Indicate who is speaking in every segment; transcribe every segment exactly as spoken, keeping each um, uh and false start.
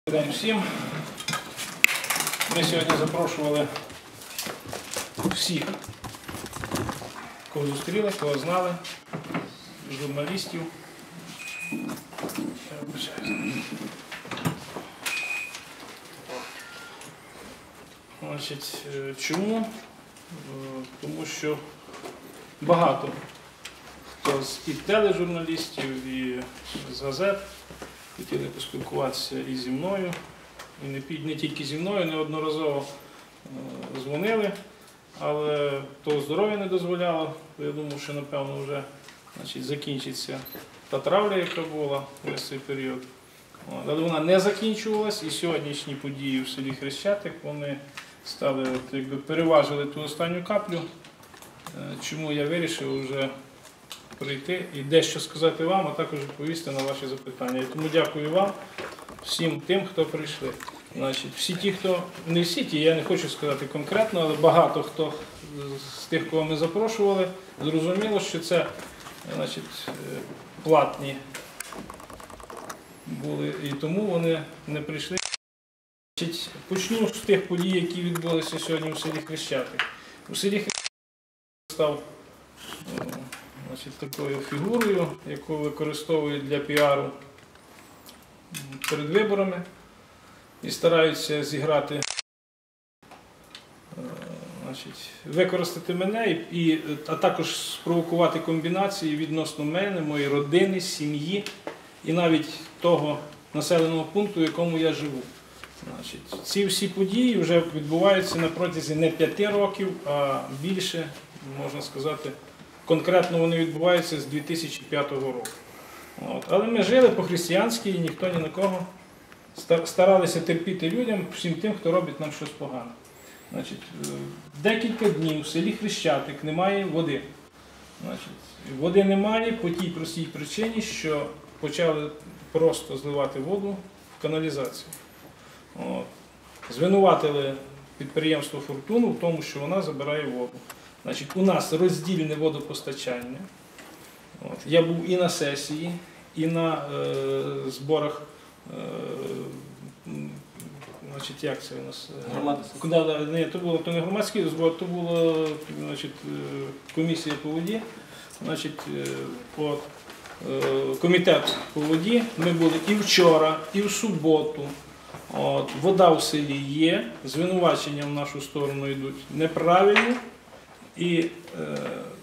Speaker 1: Добрий день всім. Ми сьогодні запрошували всіх, кого зустріли, кого знали, журналістів. Значить, чому? Тому що багато хто з і тележурналістів, і з газет хотіли поспілкуватися і зі мною, і не, не тільки зі мною, неодноразово е, дзвонили, але то здоров'я не дозволяло. Я думав, що напевно вже значить, закінчиться та травля, яка була весь цей період. Але вона не закінчувалась, і сьогоднішні події в селі Хрещатик, вони стали, от, якби переважили ту останню каплю, чому я вирішив вже прийти і дещо сказати вам, а також відповісти на ваші запитання. І тому дякую вам, всім тим, хто прийшли. Значить, всі ті, хто, не всі ті, я не хочу сказати конкретно, але багато хто з тих, кого ми запрошували, зрозуміло, що це значить, платні були, і тому вони не прийшли. Значить, почну з тих подій, які відбулися сьогодні у селі Хрещатик. У селі Хрещатик став значить, такою фігурою, яку використовують для піару перед виборами і стараються зіграти, значить, використати мене, і, а також спровокувати комбінації відносно мене, моєї родини, сім'ї і навіть того населеного пункту, в якому я живу. Значить, ці всі події вже відбуваються на протязі не п'яти років, а більше, можна сказати, конкретно вони відбуваються з дві тисячі п'ятого року. От. Але ми жили по-християнськи і ніхто ні на кого старалися терпіти людям, всім тим, хто робить нам щось погане. Значить, декілька днів в селі Хрещатик немає води. Значить, води немає по тій простій причині, що почали просто зливати воду в каналізацію. От. Звинуватили підприємство «Фортуну» в тому, що вона забирає воду. Значить, у нас роздільне водопостачання. От. Я був і на сесії, і на е, зборах, е, значить, як це у нас?
Speaker 2: Громадські.
Speaker 1: Да, ні, то було то не громадський збор, то була значить, комісія по воді, значить, по, е, комітет по воді. Ми були і вчора, і в суботу. От, вода в селі є, звинувачення в нашу сторону йдуть неправильні. І е,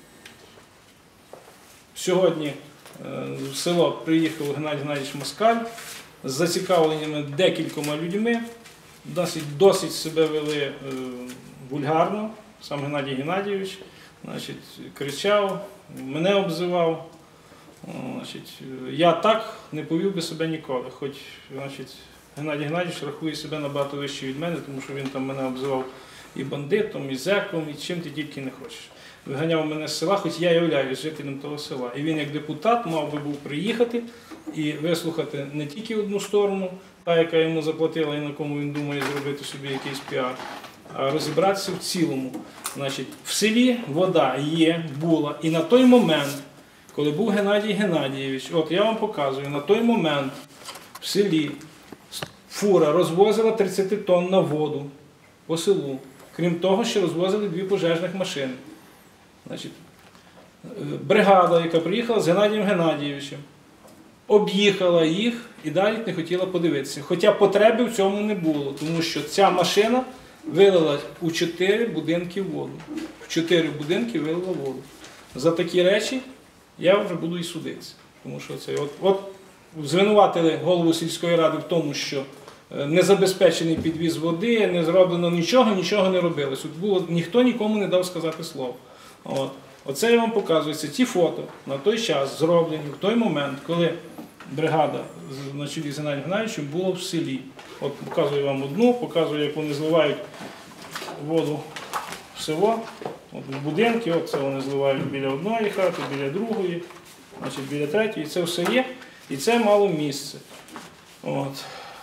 Speaker 1: сьогодні е, в село приїхав Геннадій Геннадійович Москаль з зацікавленнями декількома людьми, досить, досить себе вели е, вульгарно, сам Геннадій Геннадійович, значить, кричав, мене обзивав. Значить, я так не повів би себе ніколи, хоч значить, Геннадій Геннадійович рахує себе набагато вище від мене, тому що він там мене обзивав і бандитом, і зеком, і чим ти тільки не хочеш. Виганяв мене з села, хоч я являюсь жителем того села. І він як депутат мав би був приїхати і вислухати не тільки одну сторону, та, яка йому заплатила і на кому він думає зробити собі якийсь піар, а розібратися в цілому. Значить, в селі вода є, була. І на той момент, коли був Геннадій Геннадійович, от я вам показую, на той момент в селі фура розвозила тридцять тонн на воду по селу. Крім того, що розвозили дві пожежних машини. Значить, бригада, яка приїхала з Геннадієм Геннадійовичем, об'їхала їх і далі не хотіла подивитися. Хоча потреби в цьому не було, тому що ця машина вилила у чотири будинки воду. В чотири будинки вилила воду. За такі речі я вже буду і судитися. Тому що це, от, от звинуватили голову сільської ради в тому, що не забезпечений підвіз води, не зроблено нічого, нічого не робилось. От було, ніхто нікому не дав сказати слово. От. Оце я вам показую. Це ті фото на той час зроблені, в той момент, коли бригада на чолі з Геннадієм Геннадійовичем була в селі. От показую вам одну, показую, як вони зливають воду в село, от в будинки, от це вони зливають біля одної хати, біля другої, значить, біля третьої. Це все є, і це мало місце. От.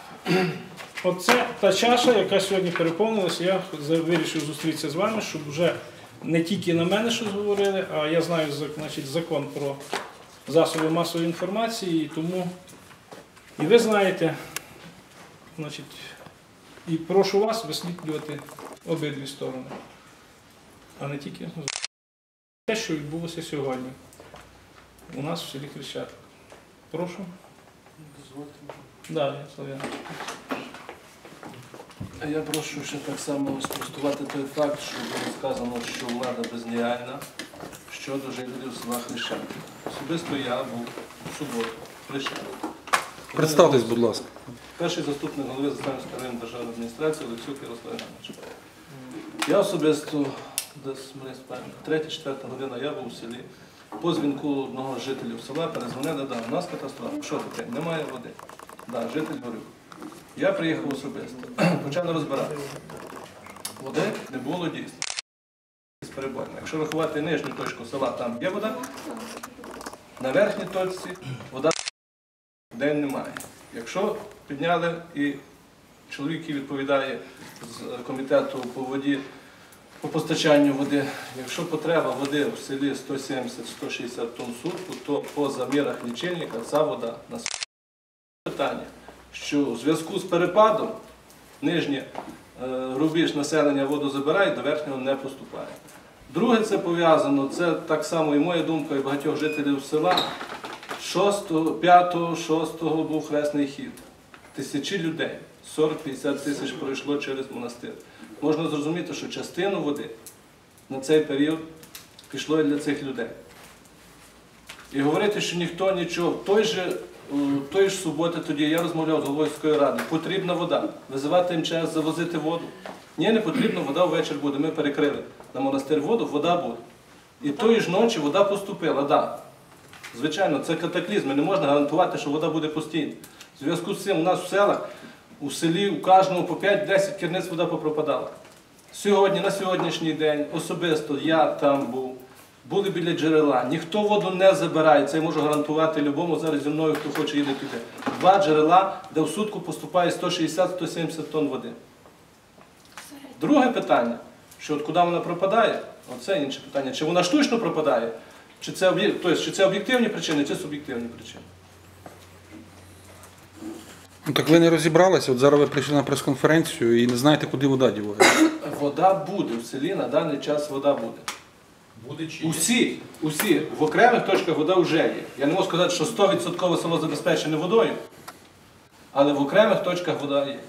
Speaker 1: Оце та чаша, яка сьогодні переповнилася, я вирішив зустрітися з вами, щоб вже не тільки на мене щось говорили, а я знаю, значить, закон про засоби масової інформації, і тому і ви знаєте, Значить, і прошу вас висвітлювати обидві сторони, а не тільки те, що відбулося сьогодні у нас в селі Хрещатик. Прошу.
Speaker 2: Дозвольте.
Speaker 1: Да, я Слав'ян.
Speaker 2: Я прошу ще так само спростувати той факт, що було сказано, що влада бездіяльна щодо жителів села Хрещатик. Особисто я був в суботу в Хрещатику.
Speaker 3: Представтесь, будь ласка.
Speaker 2: Перший заступник голови Заставницької районної державної адміністрації Олексюк Ярослав Іванович. Я особисто, десь третя-четверта година я був у селі. По дзвінку одного з жителів села перезвонили, да, у нас катастрофа. Що таке? Немає води. Да, житель говорив. Я приїхав особисто. Почали розбирати. Води не було дійсно. Перебойно. Якщо рахувати нижню точку села, там є вода. На верхній точці вода день немає. Якщо підняли і чоловік, який відповідає з комітету по воді, по постачанню води, якщо потреба води в селі сто сімдесят — сто шістдесят тонн в сутку, то по замірах лічильника ця вода на питання, що у зв'язку з перепадом нижній е, рубіж населення воду забирає, до верхнього не поступає. Друге, це пов'язано, це так само і моя думка, і багатьох жителів села. п'ятого шостого був хресний хід. Тисячі людей, сорок — п'ятдесят тисяч пройшло через монастир. Можна зрозуміти, що частину води на цей період пішло і для цих людей. І говорити, що ніхто нічого, той же, той ж суботи тоді я розмовляв з головою сільської ради, потрібна вода, визивати ем че ес, завозити воду. Ні, не потрібно, вода ввечері буде, ми перекрили на монастир воду, вода буде. І тої ж ночі вода поступила, так. Да. Звичайно, це катаклізм, не можна гарантувати, що вода буде постійно. В зв'язку з цим у нас в селах, у селі, у кожному по п'ять-десять керниць вода попропадала. Сьогодні, на сьогоднішній день, особисто я там був, були біля джерела, ніхто воду не забирає, це я можу гарантувати любому зараз зі мною, хто хоче їде туди. Два джерела, де в сутку поступає сто шістдесят — сто сімдесят тонн води. Друге питання, що от куди вона пропадає, оце інше питання, чи вона штучно пропадає, чи це, тобто, чи це об'єктивні причини, чи суб'єктивні причини.
Speaker 3: Ну так ви не розібралися, от зараз ви прийшли на прес-конференцію і не знаєте, куди вода дівається.
Speaker 2: Вода буде в селі, на даний час вода буде.
Speaker 4: Буде чи є?
Speaker 2: Усі, усі, в окремих точках вода вже є. Я не можу сказати, що сто відсотків село забезпечене водою, але в окремих точках вода є.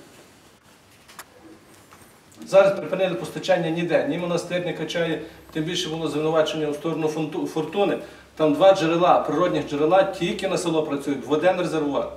Speaker 2: Зараз припинили постачання ніде, ні монастир не качає, тим більше було звинувачення у сторону фортуни. Там два джерела, природних джерела, тільки на село працюють, в один резервуар.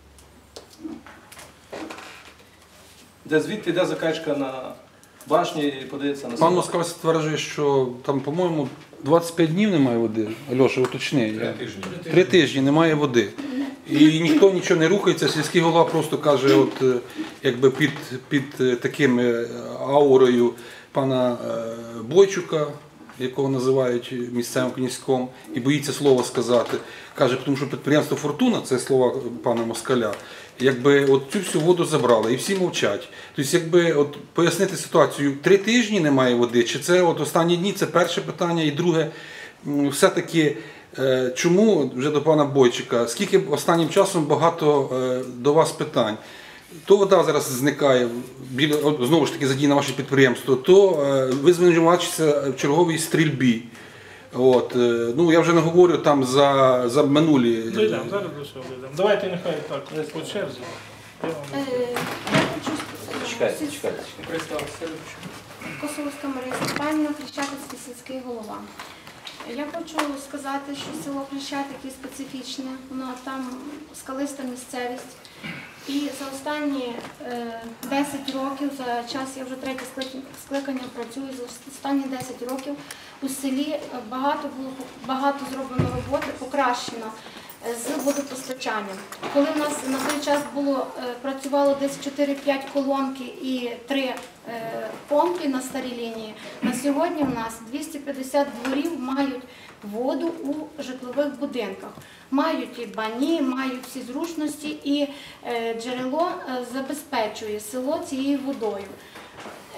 Speaker 2: Де звідти йде закачка на башні і подається на село.
Speaker 3: Пан Москва стверджує, що там, по-моєму, двадцять п'ять днів немає води. Альоша, уточни.
Speaker 4: Три тижні.
Speaker 3: Три тижні немає води. І ніхто нічого не рухається, сільський голова просто каже, от, е, якби під, під е, таким е, аурою пана е, Бойчука, якого називають місцевим князьком, і боїться слова сказати. Каже, тому що підприємство «Фортуна», це слова пана Москаля, якби от цю всю воду забрали і всі мовчать. Тобто, якби от пояснити ситуацію, три тижні немає води, чи це от останні дні, це перше питання, і друге, м, все-таки, е, чому, вже до пана Бойчика, скільки останнім часом багато е, до вас питань. То вода зараз зникає, біля, от, знову ж таки задіяне ваше підприємство, то е, ви звинувачуєтеся в черговій стрільбі. От, е, ну, я вже не говорю там за, за минулі.
Speaker 1: Дійдемо, зараз до цього дійдемо. Давайте нехай так, по черзі. Я вам-
Speaker 5: Е, Я хочу
Speaker 4: Чекайте, чекайте.
Speaker 5: Косовська Марія Степанівна, Хрещатицький сільський голова. Я хочу сказати, що село Хрещатик є специфічне, воно там скалиста місцевість. І за останні е, десять років, за час, я вже третє скликання- скликання працюю, за останні десять років у селі багато було багато зроблено роботи, покращено е, з водопостачанням. Коли в нас на той час було, е, працювало десь чотири-п'ять колонки і три е, помпи на старій лінії, на сьогодні в нас двісті п'ятдесят дворів мають воду у житлових будинках. Мають і бані, мають всі зручності, і е, джерело е, забезпечує село цією водою.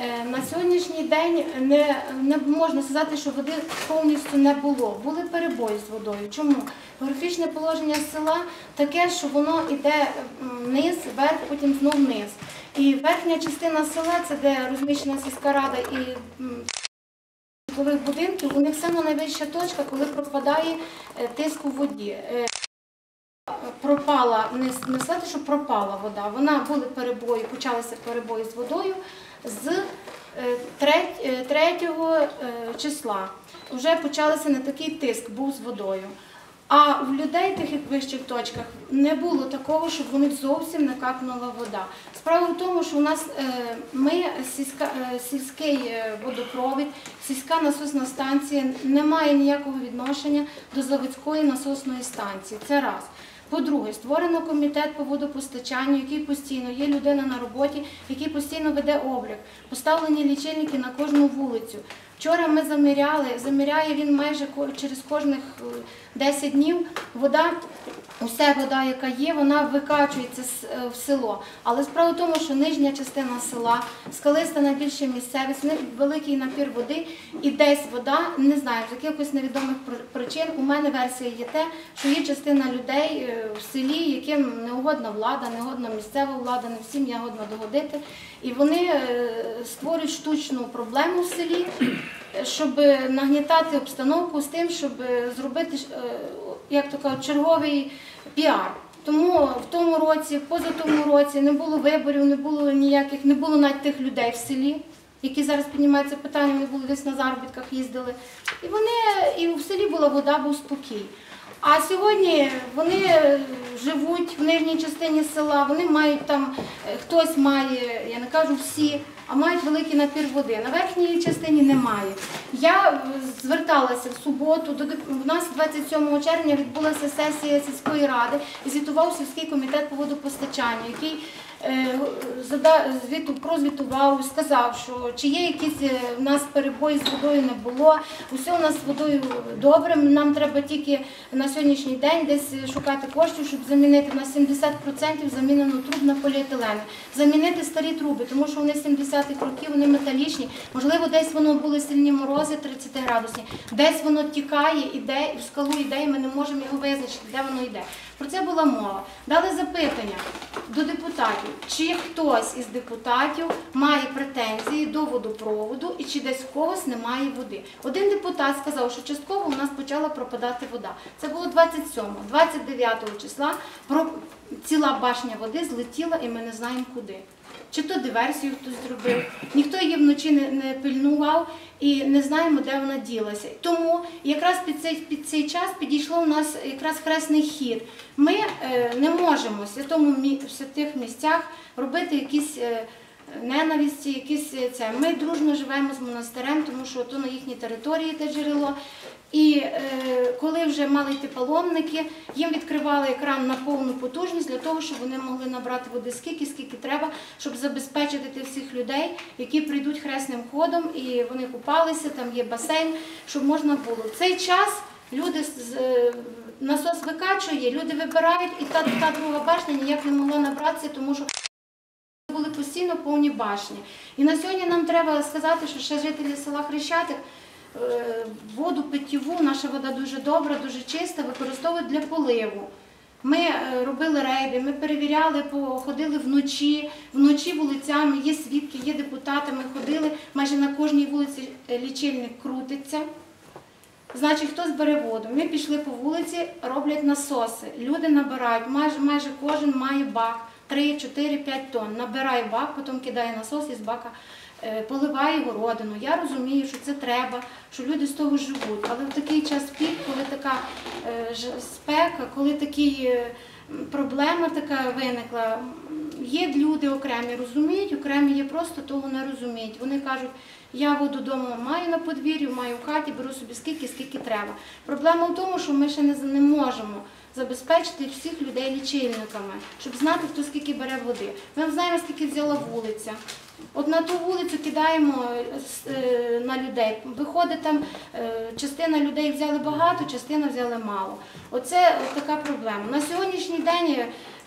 Speaker 5: Е, На сьогоднішній день не, не можна сказати, що води повністю не було. Були перебої з водою. Чому? Географічне положення села таке, що воно йде вниз, вверх, потім знов вниз. І верхня частина села, це де розміщена сільська рада і житлових будинків, у них саме найвища точка, коли пропадає тиск у воді. Пропала, не сказати, що пропала вода, вона були перебої, почалися перебої з водою з третього числа. Вже почалося не такий тиск, був з водою. А в людей в тих вищих точках не було такого, щоб у них зовсім не капнула вода. Справа в тому, що у нас ми, сільська, сільський водопровід, сільська насосна станція не має ніякого відношення до заводської насосної станції. Це раз. По-друге, створено комітет по водопостачанню, який постійно, є людина на роботі, який постійно веде облік. Поставлені лічильники на кожну вулицю. Вчора ми заміряли, заміряє він майже через кожних десять днів. Вода, уся вода, яка є, вона викачується в село. Але справа в тому, що нижня частина села, скалиста найбільша місцевість, великий напір води, і десь вода, не знаю, з якихось невідомих причин, у мене версія є те, що є частина людей в селі, яким не угодна влада, не угодна місцева влада, не всім є годно догодити. І вони створюють штучну проблему в селі, щоб нагнітати обстановку з тим, щоб зробити, як то кажуть, черговий піар. Тому в тому році, поза тому році не було виборів, не було ніяких, не було навіть тих людей в селі, які зараз піднімаються питання, вони були десь на заробітках, їздили. І вони, і в селі була вода, був спокій. А сьогодні вони живуть в нижній частині села, вони мають там, хтось має, я не кажу всі, а мають великий напір води. На верхній частині немає. Я зверталася в суботу, у нас двадцять сьомого червня відбулася сесія сільської ради і звітував сільський комітет по водопостачанню, який прозвітував, сказав, що чи є якісь у нас перебої з водою не було, усе у нас з водою добре, нам треба тільки на сьогоднішній день десь шукати коштів, щоб замінити на сімдесят відсотків замінено труб на поліетилен, замінити старі труби, тому що вони сімдесятих років, вони металічні, можливо десь воно були сильні морози тридцятиградусні, десь воно тікає, іде, в скалу йде, і ми не можемо його визначити, де воно йде. Про це була мова. Дали запитання до депутатів, чи хтось із депутатів має претензії до водопроводу і чи десь в когось немає води. Один депутат сказав, що частково у нас почала пропадати вода. Це було двадцять сьомого. двадцять дев'ятого числа ціла башня води злетіла і ми не знаємо куди. Чи то диверсію хтось зробив, ніхто її вночі не, не пильнував і не знаємо, де вона ділася. Тому якраз під цей, під цей час підійшло у нас якраз хресний хід. Ми е, не можемо в, святому, в святих місцях робити якісь е, ненависті, якісь це. Ми дружно живемо з монастирем, тому що то на їхній території те джерело. І е, коли вже мали йти паломники, їм відкривали екран на повну потужність для того, щоб вони могли набрати води скільки, скільки треба, щоб забезпечити тих всіх людей, які прийдуть хресним ходом, і вони купалися, там є басейн, щоб можна було. В цей час люди, насос викачує, люди вибирають, і та, та друга башня ніяк не могла набратися, тому що були постійно повні башні. І на сьогодні нам треба сказати, що ще жителі села Хрещатик воду питьову, наша вода дуже добра, дуже чиста, використовують для поливу. Ми робили рейди, ми перевіряли, ходили вночі, вночі вулицями, є свідки, є депутати, ми ходили, майже на кожній вулиці лічильник крутиться. Значить, хтось бере воду. Ми пішли по вулиці, роблять насоси, люди набирають, майже, майже кожен має бак, три, чотири, п'ять тонн, набирає бак, потім кидає насос із бака, поливає городину. Я розумію, що це треба, що люди з того живуть. Але в такий час пік, коли така спека, коли такі проблема така виникла, є люди окремі розуміють, окремі є просто того не розуміють. Вони кажуть, я воду вдома маю на подвір'ю, маю в хаті, беру собі скільки, скільки треба. Проблема в тому, що ми ще не, не можемо забезпечити всіх людей лічильниками, щоб знати, хто скільки бере води. Ми знаємо, скільки взяла вулиця. От на ту вулицю кидаємо на людей. Виходить, там частина людей взяли багато, частина взяли мало. Оце така проблема. На сьогоднішній день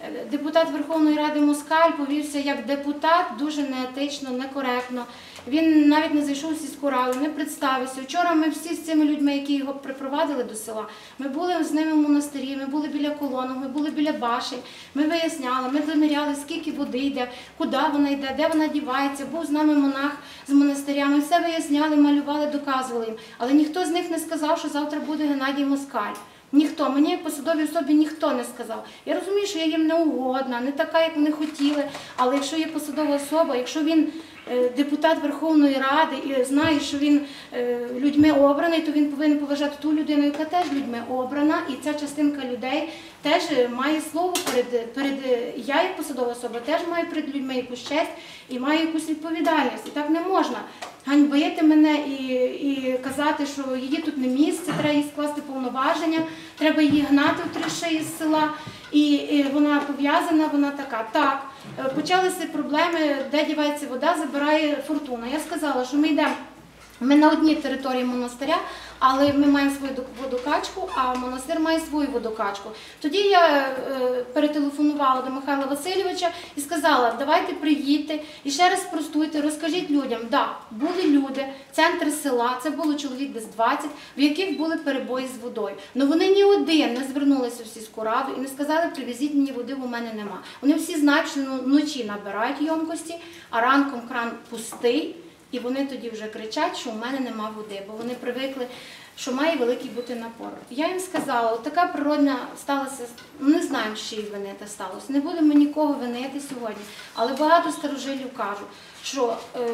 Speaker 5: Депутат Верховної Ради Москаль повівся як депутат дуже неетично, некоректно. Він навіть не зайшов у сільську раду, не представився. Вчора ми всі з цими людьми, які його припровадили до села, ми були з ними в монастирі, ми були біля колонок, ми були біля башень, ми виясняли, ми заміряли, скільки води йде, куди вона йде, де вона дівається. Був з нами монах з монастиря, ми все виясняли, малювали, доказували їм. Але ніхто з них не сказав, що завтра буде Геннадій Москаль. Ніхто, мені як посадовій особі ніхто не сказав. Я розумію, що я їм не угодна, не така, як вони хотіли, але якщо є посадова особа, якщо він е, депутат Верховної Ради і знає, що він е, людьми обраний, то він повинен поважати ту людину, яка теж людьми обрана, і ця частинка людей теж має слово перед, перед я як посадова особа, теж маю перед людьми якусь честь і маю якусь відповідальність. І так не можна ганьбити мене і, і казати, що її тут не місце, треба їй скласти повноваження, треба її гнати в три шиї з села, і, і вона пов'язана, вона така. Так, почалися проблеми, де дівається вода, забирає Фортуна. Я сказала, що ми йдемо, ми на одній території монастиря, але ми маємо свою водокачку, а монастир має свою водокачку. Тоді я е, перетелефонувала до Михайла Васильовича і сказала, давайте приїдьте і ще раз спростуйте, розкажіть людям. Да, були люди, центр села, це було чоловік десь двадцять, в яких були перебої з водою. Але вони ні один не звернулися в сільську раду і не сказали, привезіть мені води, бо в мене нема. Вони всі знають, що вночі набирають ємкості, а ранком кран пустий. І вони тоді вже кричать, що у мене нема води, бо вони привикли, що має великий бути напор. Я їм сказала, от така природна сталася, не знаємо, з чиї вини це сталося, не будемо нікого винити сьогодні. Але багато старожилів кажуть, що е,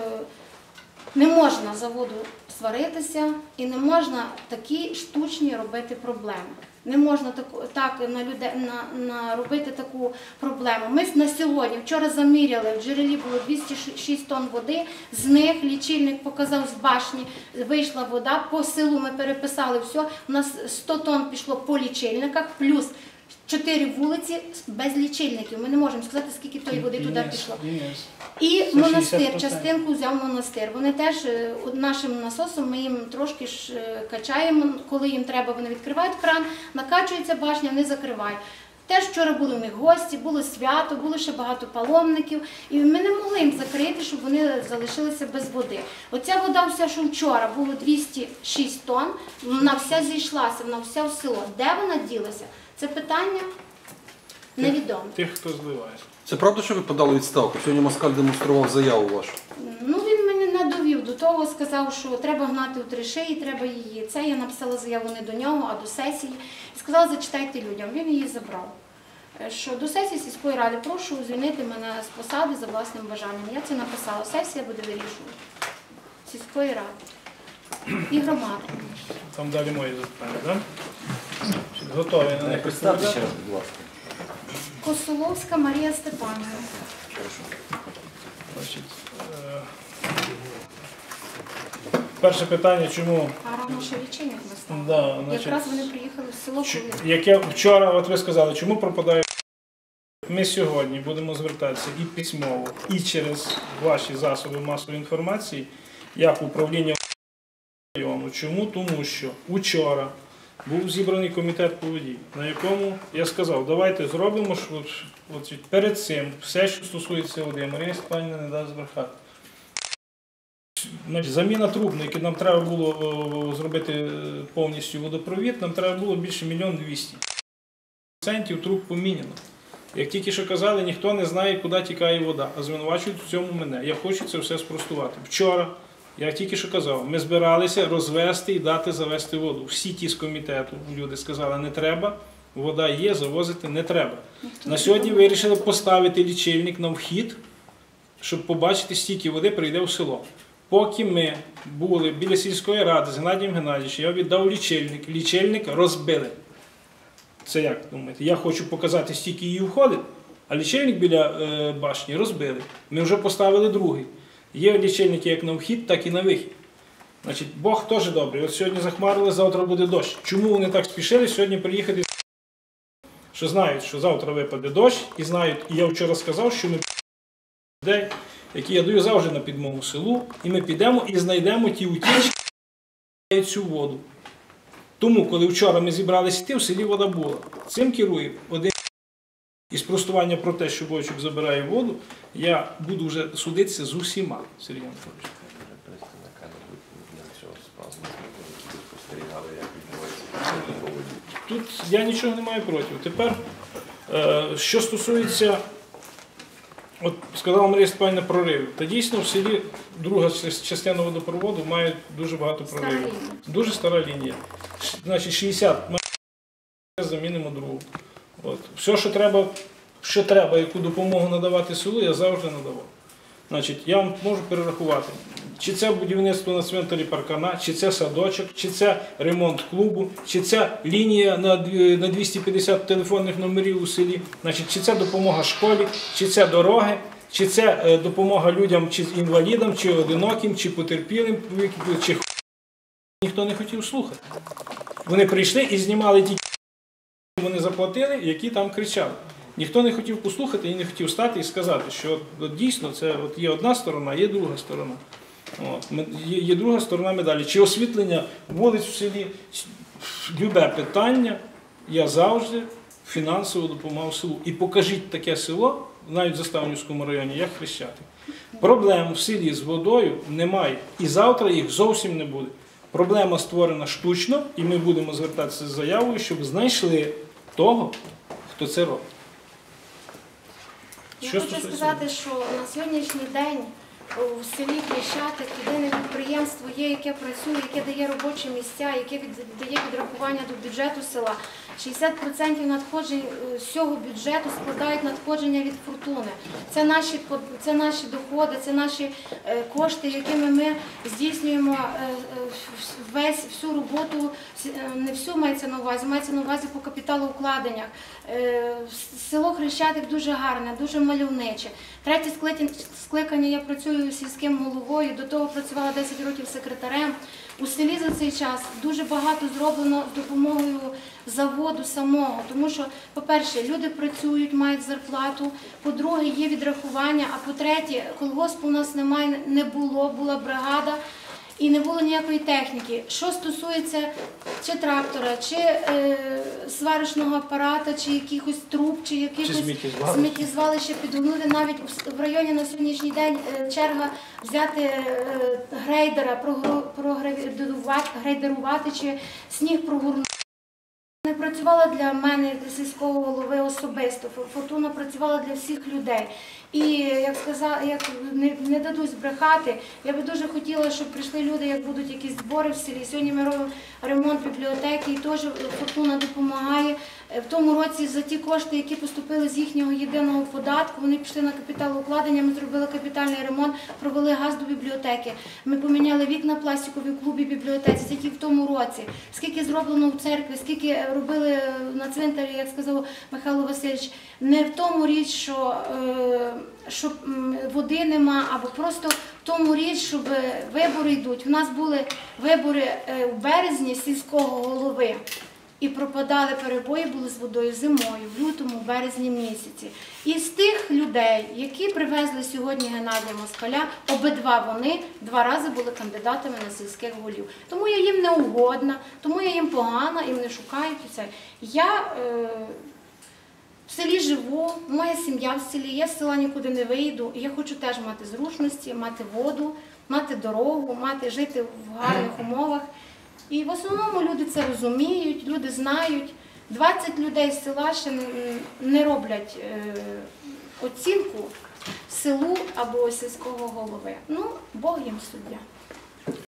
Speaker 5: не можна за воду сваритися і не можна такі штучні робити проблеми. Не можна так, так на людей, на, на робити таку проблему. Ми на сьогодні, вчора заміряли, в джерелі було двісті шість тонн води, з них лічильник показав з башні, вийшла вода, по селу ми переписали все, у нас сто тонн пішло по лічильниках, плюс чотири вулиці без лічильників. Ми не можемо сказати, скільки тої води туди пішло. І монастир, частинку взяв монастир. Вони теж нашим насосом, ми їм трошки ж качаємо, коли їм треба, вони відкривають кран, накачується башня, вони закривають. Теж вчора були у них гості, було свято, було ще багато паломників, і ми не могли їм закрити, щоб вони залишилися без води. Оця вода вся, що вчора було двісті шість тонн, вона вся зійшлася, вона вся в село. Де вона ділася? Це питання невідоме.
Speaker 1: Тих, хто зливає.
Speaker 3: Це правда, що ви подали відставку? Сьогодні Москаль демонстрував заяву вашу.
Speaker 5: Ну, він мене не довів до того, сказав, що треба гнати у три шиї, треба її. Це я написала заяву не до нього, а до сесії. І сказала, зачитайте людям. Він її забрав. Що до сесії сільської ради прошу звільнити мене з посади за власним бажанням. Я це написала. Сесія буде вирішувати. Сільської ради. І громади.
Speaker 1: Там далі мої запитання, так? Да? Готові на них
Speaker 4: Представте ще
Speaker 1: відповідати?
Speaker 4: раз, будь ласка.
Speaker 5: Косоловська Марія Степанівна.
Speaker 1: Значить, е, перше питання, чому?
Speaker 5: А рано ще лічильник не став.
Speaker 1: Да, значить,
Speaker 5: Якраз вони приїхали в село,
Speaker 1: Ч-
Speaker 5: коли...
Speaker 1: Яке вчора, от ви сказали, чому пропадає? Ми сьогодні будемо звертатися і письмово, і через ваші засоби масової інформації, як управління району. Чому? Тому що вчора був зібраний комітет по воді, на якому я сказав, давайте зробимо ж от, от перед цим все, що стосується води. Марія Степанівна не дасть збрехати. Значить, заміна труб, на які нам треба було о, зробити повністю водопровід, нам треба було більше мільйон двісті. Центів труб поміняно. Як тільки що казали, ніхто не знає, куди тікає вода, а звинувачують в цьому мене. Я хочу це все спростувати. Вчора, я тільки що казав, ми збиралися розвести і дати завести воду. Всі ті з комітету, люди сказали, не треба, вода є, завозити не треба. На сьогодні вирішили поставити лічильник на вхід, щоб побачити, стільки води прийде в село. Поки ми були біля сільської ради з Геннадієм Геннадійовичем, я віддав лічильник, лічильник розбили. Це як думаєте? Я хочу показати, стільки її входить, а лічильник біля е, башні розбили. Ми вже поставили другий. Є лічильники як на вхід, так і на вихід. Значить, Бог теж добрий. От сьогодні захмарили, завтра буде дощ. Чому вони так спішили сьогодні приїхати? Що знають, що завтра випаде дощ, і знають, і я вчора сказав, що ми людей, які я даю завжди на підмогу селу, і ми підемо і знайдемо ті утічки, цю воду. Тому, коли вчора ми зібралися йти, в селі вода була. Цим керує один і спростування про те, що Бойчук забирає воду, я буду вже судитися з усіма, Сергій Анатолійович. Тут я нічого не маю проти. Тепер, е, що стосується, от сказала Марія Степанівна, проривів. Та дійсно в селі друга частина водопроводу має дуже багато проривів.
Speaker 5: Стара лінія.
Speaker 1: Дуже стара лінія. Ш- Значить, шістдесят замінимо другу. От. Все, що треба, що треба, яку допомогу надавати селу, я завжди надавав. Значить, я вам можу перерахувати. Чи це будівництво на цвинтарі паркана, чи це садочок, чи це ремонт клубу, чи це лінія на дві- на двісті п'ятдесят телефонних номерів у селі, значить, чи це допомога школі, чи це дороги, чи це е, допомога людям, чи інвалідам, чи одиноким, чи потерпілим, чи х- ніхто не хотів слухати. Вони прийшли і знімали ті, вони заплатили, які там кричали. Ніхто не хотів послухати і не хотів стати і сказати, що от, от дійсно це от є одна сторона, є друга сторона. От, ме- є, є друга сторона медалі. Чи освітлення вулиць в селі, любе питання, я завжди фінансово допомагав селу. І покажіть таке село, навіть в Заставнівському районі, як Хрещатик. Проблем в селі з водою немає. І завтра їх зовсім не буде. Проблема створена штучно, і ми будемо звертатися з заявою, щоб знайшли того, хто це робить.
Speaker 5: Я
Speaker 1: Що
Speaker 5: хочу
Speaker 1: стосується-
Speaker 5: сказати, що на сьогоднішній день у селі Хрещатик єдине підприємство є, яке працює, яке дає робочі місця, яке від- дає відрахування до бюджету села. шістдесят відсотків надходжень е, з цього бюджету складають надходження від фортуни. Це наші, под- це наші доходи, це наші е, кошти, якими ми здійснюємо е, е, весь, всю роботу, с- е, не всю мається на увазі, мається на увазі по капіталоукладеннях. Е, Село Хрещатик дуже гарне, дуже мальовниче. Третє скликання- скликання я працюю сільським головою, до того працювала десять років секретарем. У селі за цей час дуже багато зроблено з допомогою заводу самого, тому що, по-перше, люди працюють, мають зарплату, по-друге, є відрахування, а по-третє, колгоспу у нас немає, не було, була бригада і не було ніякої техніки. Що стосується чи трактора, чи е, сварочного апарата, чи якихось труб, чи якихось
Speaker 1: сміттєзвалища.
Speaker 5: сміттєзвалища підгонути, навіть у- в районі на сьогоднішній день е, черга взяти е, грейдера, прогру- прогрейдерувати, грейдерувати чи сніг прогорнути. Не працювала для мене, для сільського голови особисто. Фо- Фортуна працювала для всіх людей. І як сказала, як не, не дадуть збрехати, я би дуже хотіла, щоб прийшли люди, як будуть якісь збори в селі. Сьогодні ми робимо ремонт бібліотеки і теж Фортуна допомагає. В тому році за ті кошти, які поступили з їхнього єдиного податку, вони пішли на капіталоукладення, ми зробили капітальний ремонт, провели газ до бібліотеки. Ми поміняли вікна пластикові в клубі бібліотеці, тільки в тому році. Скільки зроблено в церкві, скільки робили на цвинтарі, як сказав Михайло Васильович, не в тому річ, що, е, що м, води нема, або просто в тому річ, щоб вибори йдуть. У нас були вибори е, в березні сільського голови. І пропадали перебої, були з водою зимою, в лютому, в березні місяці. І з тих людей, які привезли сьогодні Геннадія Москаля, обидва вони два рази були кандидатами на сільських голів. Тому я їм не угодна, тому я їм погана, і вони шукають і це. Я е, в селі живу, моя сім'я в селі, я з села нікуди не вийду. І я хочу теж мати зручності, мати воду, мати дорогу, мати жити в гарних умовах. І в основному люди це розуміють, люди знають. двадцять людей з села ще не, не роблять е, оцінку селу або сільського голови. Ну, Бог їм суддя.